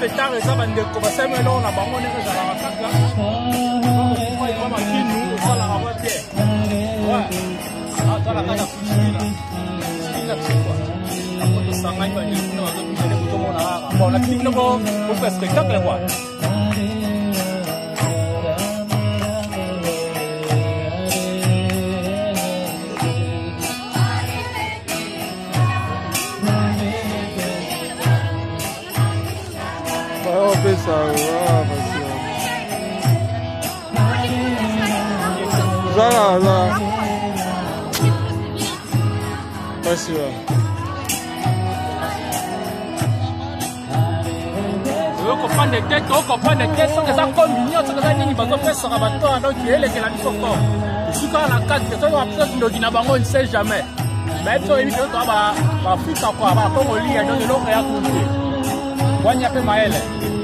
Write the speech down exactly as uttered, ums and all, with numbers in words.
spectacle ça va ndeko ba semelo na bango ne za la kaka ko ko ma kinu ça la va bien ouais ah ça la kaka kuchila ila kwa ko to sanga ba ni no zo ni ko to mona bon la kinu ko ko spectacle quoi Ça va, ça là, là. Merci. On comprend des têtes, on comprend des têtes, on ça comme mignon, ça ça nini bazo faire ça bato donc il est que la biso ko. Si quand la carte, ça va peut-être nous dina bango, on ne sait jamais. Mais toi il faut ba ba futa quoi, ba ko li donc le ya tout. Wanya pe maele.